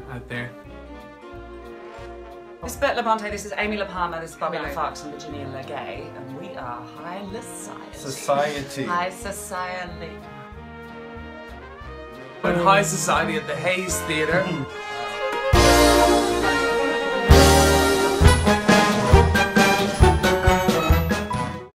out there. This is Bert Labonte, this is Amy La Palmer, this is Bobby LaFox and Virginia Legay, and we are High Society. High Society. We're in High Society at the Hayes Theatre.